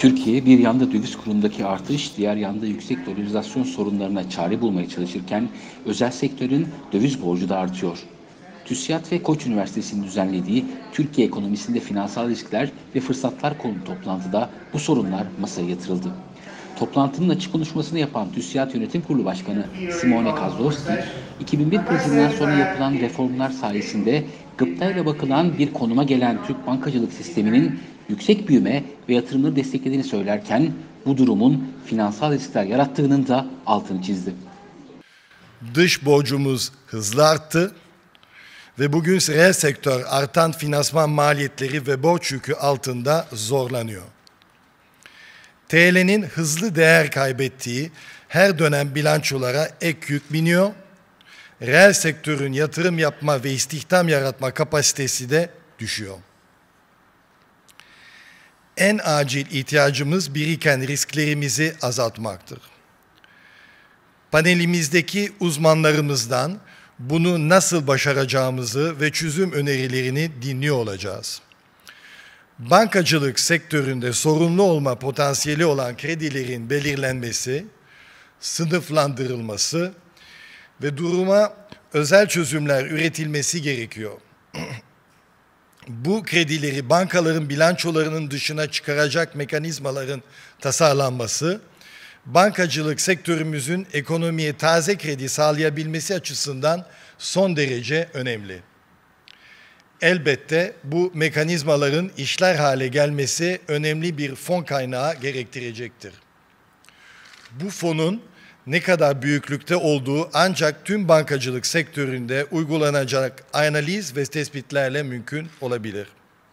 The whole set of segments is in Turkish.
Türkiye bir yanda döviz kurundaki artış, diğer yanda yüksek dolarizasyon sorunlarına çare bulmaya çalışırken özel sektörün döviz borcu da artıyor. TÜSİAD ve Koç Üniversitesi'nin düzenlediği Türkiye ekonomisinde finansal riskler ve fırsatlar konulu toplantıda bu sorunlar masaya yatırıldı. Toplantının açık konuşmasını yapan TÜSİAD Yönetim Kurulu Başkanı Simone Kozłowski, 2001 krizinden sonra yapılan reformlar sayesinde gıptayla bakılan bir konuma gelen Türk bankacılık sisteminin yüksek büyüme ve yatırımları desteklediğini söylerken bu durumun finansal riskler yarattığının da altını çizdi. Dış borcumuz hızlı arttı ve bugün reel sektör artan finansman maliyetleri ve borç yükü altında zorlanıyor. TL'nin hızlı değer kaybettiği her dönem bilançolara ek yük biniyor. Reel sektörün yatırım yapma ve istihdam yaratma kapasitesi de düşüyor. En acil ihtiyacımız biriken risklerimizi azaltmaktır. Panelimizdeki uzmanlarımızdan bunu nasıl başaracağımızı ve çözüm önerilerini dinliyor olacağız. Bankacılık sektöründe sorunlu olma potansiyeli olan kredilerin belirlenmesi, sınıflandırılması ve duruma özel çözümler üretilmesi gerekiyor. Bu kredileri bankaların bilançolarının dışına çıkaracak mekanizmaların tasarlanması, bankacılık sektörümüzün ekonomiye taze kredi sağlayabilmesi açısından son derece önemli. Elbette bu mekanizmaların işler hale gelmesi önemli bir fon kaynağı gerektirecektir. Bu fonun ne kadar büyüklükte olduğu ancak tüm bankacılık sektöründe uygulanacak analiz ve tespitlerle mümkün olabilir.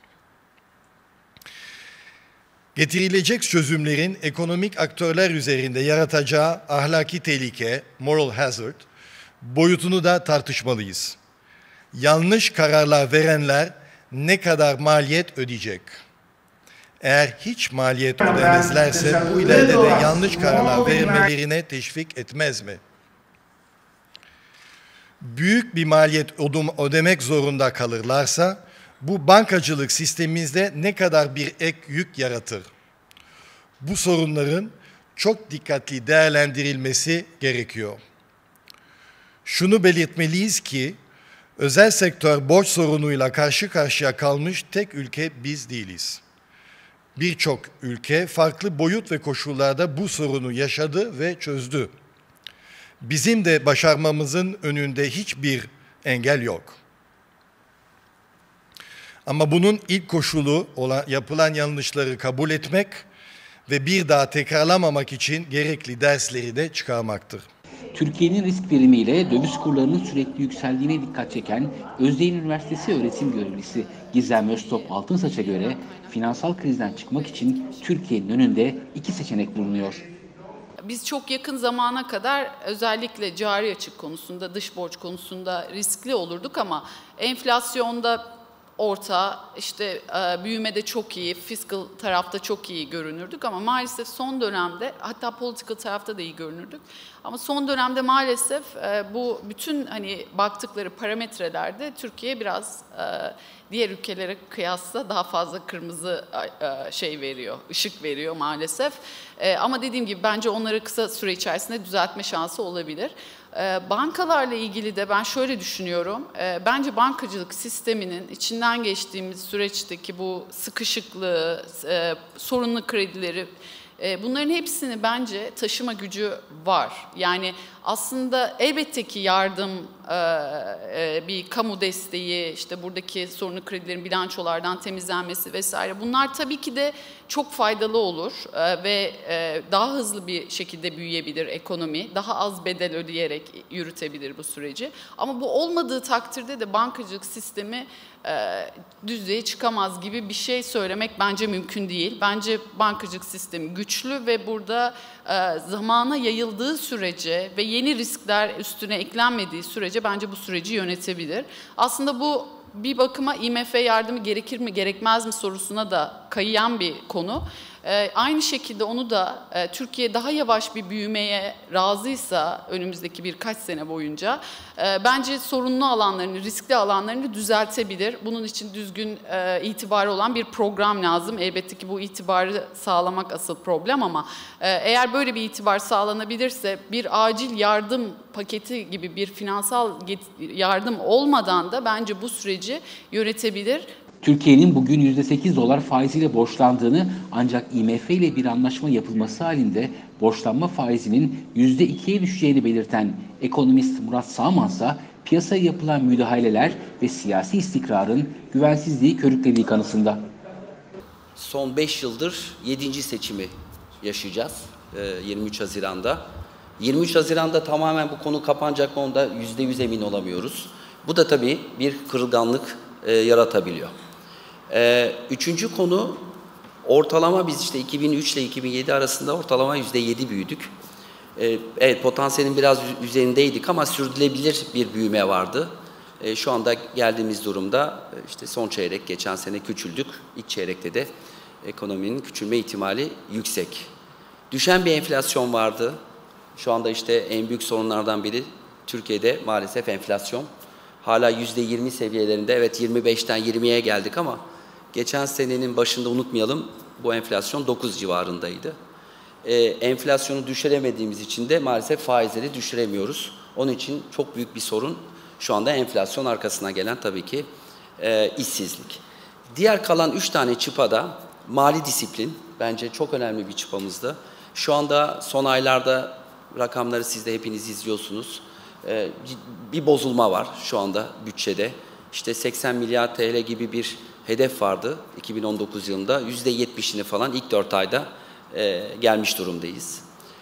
Getirilecek çözümlerin ekonomik aktörler üzerinde yaratacağı ahlaki tehlike, moral hazard, boyutunu da tartışmalıyız. Yanlış kararlar verenler ne kadar maliyet ödeyecek? Eğer hiç maliyet ödemezlerse bu ileride de yanlış kararlar vermelerine teşvik etmez mi? Büyük bir maliyet ödemek zorunda kalırlarsa bu bankacılık sistemimizde ne kadar bir ek yük yaratır? Bu sorunların çok dikkatli değerlendirilmesi gerekiyor. Şunu belirtmeliyiz ki özel sektör borç sorunuyla karşı karşıya kalmış tek ülke biz değiliz. Birçok ülke farklı boyut ve koşullarda bu sorunu yaşadı ve çözdü. Bizim de başarmamızın önünde hiçbir engel yok. Ama bunun ilk koşulu olan yapılan yanlışları kabul etmek ve bir daha tekrarlamamak için gerekli dersleri de çıkarmaktır. Türkiye'nin risk birimiyle döviz kurlarının sürekli yükseldiğine dikkat çeken Özyeğin Üniversitesi öğretim görevlisi Gizem Öztop Altınsaç'a göre finansal krizden çıkmak için Türkiye'nin önünde iki seçenek bulunuyor. Biz çok yakın zamana kadar özellikle cari açık konusunda, dış borç konusunda riskli olurduk ama enflasyonda orta, işte büyümede çok iyi, fiscal tarafta çok iyi görünürdük ama maalesef son dönemde, hatta political tarafta da iyi görünürdük. Ama son dönemde maalesef bu bütün hani baktıkları parametrelerde Türkiye biraz diğer ülkelere kıyasla daha fazla kırmızı ışık veriyor maalesef. Ama dediğim gibi bence onları kısa süre içerisinde düzeltme şansı olabilir. Bankalarla ilgili de ben şöyle düşünüyorum. Bence bankacılık sisteminin içinden geçtiğimiz süreçteki bu sıkışıklığı, sorunlu kredileri, bunların hepsini bence taşıma gücü var. Yani aslında elbette ki yardım, bir kamu desteği, işte buradaki sorunlu kredilerin bilançolardan temizlenmesi vesaire, bunlar tabii ki de çok faydalı olur ve daha hızlı bir şekilde büyüyebilir ekonomi, daha az bedel ödeyerek yürütebilir bu süreci. Ama bu olmadığı takdirde de bankacılık sistemi düzeye çıkamaz gibi bir şey söylemek bence mümkün değil. Bence bankacılık sistemi güçlü ve burada zamana yayıldığı sürece ve yeni riskler üstüne eklenmediği sürece bence bu süreci yönetebilir. Aslında bu bir bakıma IMF yardımı gerekir mi gerekmez mi sorusuna da kayan bir konu. Aynı şekilde onu da Türkiye daha yavaş bir büyümeye razıysa önümüzdeki birkaç sene boyunca bence sorunlu alanlarını, riskli alanlarını düzeltebilir. Bunun için düzgün itibarı olan bir program lazım. Elbette ki bu itibarı sağlamak asıl problem ama eğer böyle bir itibar sağlanabilirse bir acil yardım paketi gibi bir finansal yardım olmadan da bence bu süreci yönetebilir. Türkiye'nin bugün %8 dolar faiziyle borçlandığını ancak IMF ile bir anlaşma yapılması halinde borçlanma faizinin %2'ye düşeceğini belirten ekonomist Murat Sağman ise piyasaya yapılan müdahaleler ve siyasi istikrarın güvensizliği körüklediği kanısında. Son 5 yıldır 7. seçimi yaşayacağız 23 Haziran'da. 23 Haziran'da tamamen bu konu kapanacak mı onda %100 emin olamıyoruz. Bu da tabii bir kırılganlık yaratabiliyor. Üçüncü konu ortalama biz işte 2003 ile 2007 arasında ortalama %7 büyüdük. Evet potansiyelin biraz üzerindeydik ama sürdürülebilir bir büyüme vardı. Şu anda geldiğimiz durumda işte son çeyrek geçen sene küçüldük. İlk çeyrekte de ekonominin küçülme ihtimali yüksek. Düşen bir enflasyon vardı. Şu anda işte en büyük sorunlardan biri Türkiye'de maalesef enflasyon. Hala %20 seviyelerinde, evet 25'ten 20'ye geldik ama geçen senenin başında unutmayalım bu enflasyon 9 civarındaydı. Enflasyonu düşüremediğimiz için de maalesef faizleri düşüremiyoruz. Onun için çok büyük bir sorun şu anda enflasyon, arkasına gelen tabii ki işsizlik. Diğer kalan 3 tane çıpada mali disiplin bence çok önemli bir çıpamızdı. Şu anda son aylarda rakamları siz de hepiniz izliyorsunuz. Bir bozulma var şu anda bütçede. İşte 80 milyar TL gibi bir hedef vardı 2019 yılında. %70'ini falan ilk 4 ayda gelmiş durumdayız.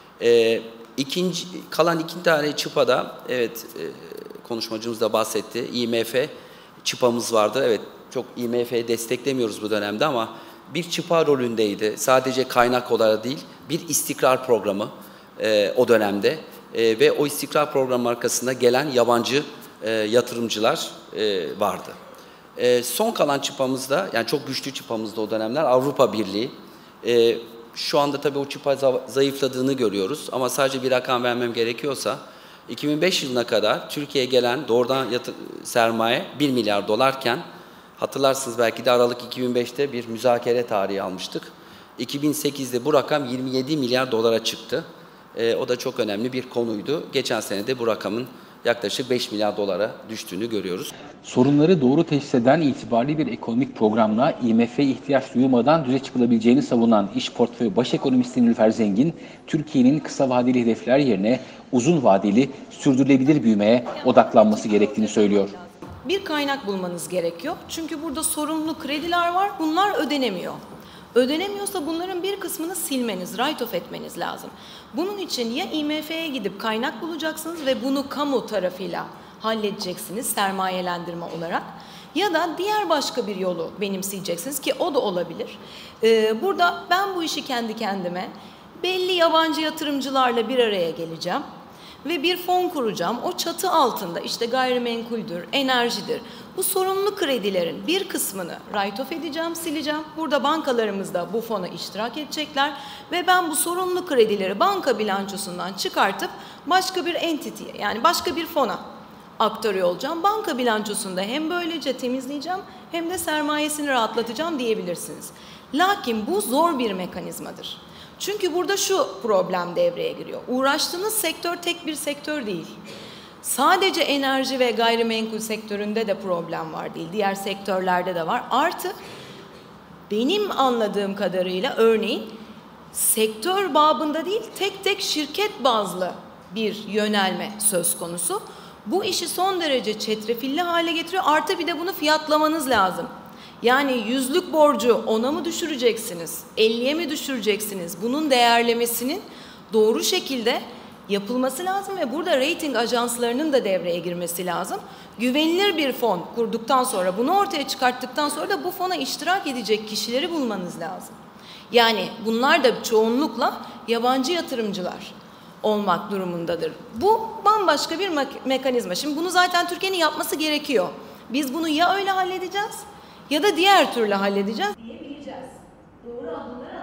Kalan 2 tane çıpada, evet konuşmacımız da bahsetti, IMF çıpamız vardı. Evet çok IMF'yi desteklemiyoruz bu dönemde ama bir çıpa rolündeydi. Sadece kaynak olarak değil, bir istikrar programı o dönemde. Ve o istikrar programı arkasında gelen yabancı yatırımcılar vardı. Son kalan çıpamızda, yani çok güçlü çıpamızda o dönemler Avrupa Birliği. Şu anda tabii o çıpa zayıfladığını görüyoruz ama sadece bir rakam vermem gerekiyorsa 2005 yılına kadar Türkiye'ye gelen doğrudan sermaye 1 milyar dolarken hatırlarsınız belki de Aralık 2005'te bir müzakere tarihi almıştık. 2008'de bu rakam 27 milyar dolara çıktı. O da çok önemli bir konuydu. Geçen sene de bu rakamın yaklaşık 5 milyar dolara düştüğünü görüyoruz. Sorunları doğru teşhis eden itibarlı bir ekonomik programla IMF'ye ihtiyaç duyulmadan düze çıkılabileceğini savunan İş Portföyü Baş Ekonomisti Nilüfer Zengin, Türkiye'nin kısa vadeli hedefler yerine uzun vadeli sürdürülebilir büyümeye odaklanması gerektiğini söylüyor. Bir kaynak bulmanız gerekiyor. Çünkü burada sorumlu krediler var, bunlar ödenemiyor. Ödenemiyorsa bunların bir kısmını silmeniz, write-off etmeniz lazım. Bunun için ya IMF'ye gidip kaynak bulacaksınız ve bunu kamu tarafıyla halledeceksiniz sermayelendirme olarak. Ya da diğer başka bir yolu benimseyeceksiniz ki o da olabilir. Burada ben bu işi kendi kendime belli yabancı yatırımcılarla bir araya geleceğim. Ve bir fon kuracağım. O çatı altında işte gayrimenkuldür, enerjidir. Bu sorumlu kredilerin bir kısmını write-off edeceğim, sileceğim. Burada bankalarımız da bu fona iştirak edecekler. Ve ben bu sorumlu kredileri banka bilançosundan çıkartıp başka bir entity'ye, yani başka bir fona aktarıyor olacağım. Banka bilançosunda hem böylece temizleyeceğim hem de sermayesini rahatlatacağım diyebilirsiniz. Lakin bu zor bir mekanizmadır. Çünkü burada şu problem devreye giriyor. Uğraştığınız sektör tek bir sektör değil. Sadece enerji ve gayrimenkul sektöründe de problem var değil. Diğer sektörlerde de var. Artı benim anladığım kadarıyla örneğin sektör babında değil tek tek şirket bazlı bir yönelme söz konusu. Bu işi son derece çetrefilli hale getiriyor. Artı bir de bunu fiyatlamanız lazım. Yani 100'lük borcu 10'a mı düşüreceksiniz, 50'ye mi düşüreceksiniz? Bunun değerlemesinin doğru şekilde yapılması lazım ve burada rating ajanslarının da devreye girmesi lazım. Güvenilir bir fon kurduktan sonra, bunu ortaya çıkarttıktan sonra da bu fona iştirak edecek kişileri bulmanız lazım. Yani bunlar da çoğunlukla yabancı yatırımcılar olmak durumundadır. Bu bambaşka bir mekanizma. Şimdi bunu zaten Türkiye'nin yapması gerekiyor. Biz bunu ya öyle halledeceğiz ya da diğer türlü halledeceğiz diyebileceğiz. Doğru adımları